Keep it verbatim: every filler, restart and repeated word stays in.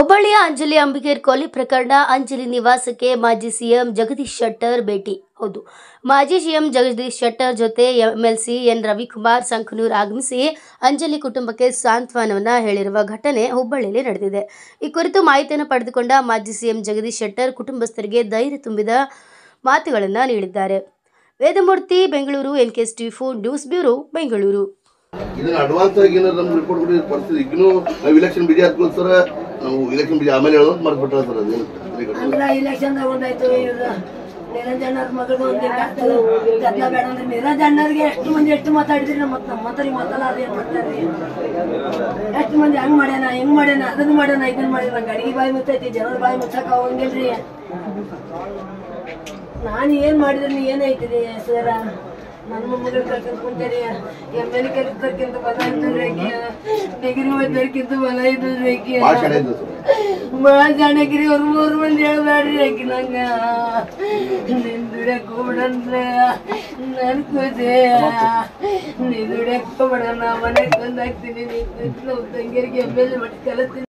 ಹುಬ್ಬಳ್ಳಿಯ ಅಂಜಲಿ ಅಂಬಿಗೇರ್ ಕೊಲೆ ಪ್ರಕರಣ ಅಂಜಲಿ ನಿವಾಸಕ್ಕೆ ಮಾಜಿ ಸಿಎಂ ಜಗದೀಶ್ ಶೆಟ್ಟರ್ ಭೇಟಿ. ಹೌದು, ಮಾಜಿ ಸಿಎಂ ಜಗದೀಶ್ ಶೆಟ್ಟರ್ ಜೊತೆ ಎಂಎಲ್ಸಿ ಎನ್ ರವಿಕುಮಾರ್ ಸಂಕನೂರ್ ಆಗಮಿಸಿ ಅಂಜಲಿ ಕುಟುಂಬಕ್ಕೆ ಸಾಂತ್ವನವನ್ನ ಹೇಳಿರುವ ಘಟನೆ ಹುಬ್ಬಳ್ಳಿಯಲ್ಲಿ ನಡೆದಿದೆ. ಈ ಕುರಿತು ಮಾಹಿತಿಯನ್ನು ಪಡೆದುಕೊಂಡ ಮಾಜಿ ಸಿಎಂ ಜಗದೀಶ್ ಶೆಟ್ಟರ್ ಕುಟುಂಬಸ್ಥರಿಗೆ ಧೈರ್ಯ ತುಂಬಿದ ಮಾತುಗಳನ್ನು ನೀಡಿದ್ದಾರೆ. Vedamurthy, Bengaluru. NKS TV four news bureau, Bengaluru. ಇದನ್ನ ಅಡ್ವಾನ್ಸ್ ಆಗಿ ಏನಾದ್ರು ನಮ್ಗೆ ರಿಪೋರ್ಟ್ ಕೊಟ್ಟಿರೋ ಪರಿಸ್ಥಿತಿ ಈಗಲೂ ನಾವು ಇಲೆಕ್ಷನ್ ಬಿಜಿ ಆದ್ಮೇಲೆ ಸರ್ ನಾವು ಇಲೆಕ್ಷನ್ ಬಿಜಿ ಆಮೇಲೆ ಹೇಳೋದು ಮರ್ಬಿಟ್ರ ಸರ್ ಅದೇನು ಅಂದ್ರೆ ಇಲೆಕ್ಷನ್ ಒಂದಾಯ್ತು. ನಿರಂಜನ ಮಗಳು ಗದ್ದಲ ಬೇಡ ಅಂದ್ರೆ ನಿರಂಜನರಿಗೆ ಎಷ್ಟು ಮಂದಿ ಎಷ್ಟು ಮಾತಾಡಿದ್ರಿ ನಮ್ಮ ಮಾತಾಡಿ ಮಾತಾಡೋದು ಏನ್ ಮಾಡ್ತಾರ್ರಿ? ಎಷ್ಟು ಮಂದಿ ಹಂಗ್ ಮಾಡ್ಯಾನ ಹೆಂಗ್ ಮಾಡ್ಯಾನ ಅದನ್ನ ಮಾಡ್ಯಾನ ಇದನ್ನ ಮಾಡ್ಯಾನ ನಂಗೆ ಅಡಿಗೆ ಬಾಯಿ ಮುಚ್ಚೈತಿ, ಜನರ ಬಾಯಿ ಮುಚ್ಚಕ ಹೋಗಂಗಿಲ್ರಿ. ನಾನು ಏನ್ ಮಾಡಿದ್ರಿ ಏನೈತಿರಿ ಸರ? ನನ್ನ ಮೊಮ್ಮಗಳು ಕರ್ಕೊಂಡ್ ಕುಂತೇರಿ, ಎಮ್ ಎಲ್ ಕಲಿತರ್ಕಿಂತ ಬಲ ಇದ್ದಲ್ರಿ ಆಕಿ, ಡಿಗ್ರಿ ಓದೋರ್ಕಿಂತ ಬಲ ಇದ್ದಲ್ರಿ ಆಕಿ. ಭಾಳ ಜಾಣಕ್ರಿ. ಅವ್ರ ಮೂರು ಮಂದಿ ಹೇಳ್ಬೇಡ್ರಿ ಆಕಿ ನಂಗ ನಿನ್ ದುಡ್ಯಕ್ ಹೋಗ್ಬಿಡಂದ್ರೆ ನನ್ ಕೂಸೆ ನೀ ದುಡ್ಯಕ್ ಹೋಗ್ಬಿಡ, ನಾ ಮನೆಗ್ ಬಂದಾಗ್ತೀನಿ, ನೀ ತಂಗಿಯರಿಗೆ ಎಮ್ ಎಲ್ ಮಾಡಿ ಕಲಿಸ್ತೀನಿ.